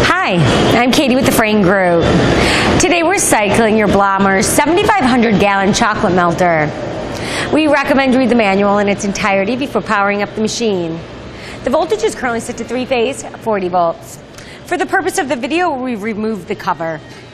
Hi, I'm Katie with the Frain Group. Today we're cycling your Blommer 7,500-gallon chocolate melter. We recommend you read the manual in its entirety before powering up the machine. The voltage is currently set to 3-phase, 40 volts. For the purpose of the video, we've removed the cover.